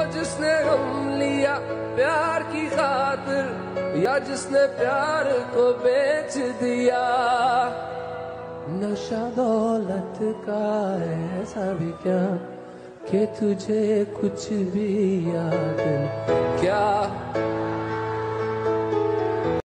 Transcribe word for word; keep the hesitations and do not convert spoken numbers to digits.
जिसने गम लिया प्यार की खातिर, या जिसने प्यार को बेच दिया। नशा दौलत का ऐसा भी क्या कि तुझे कुछ भी याद, क्या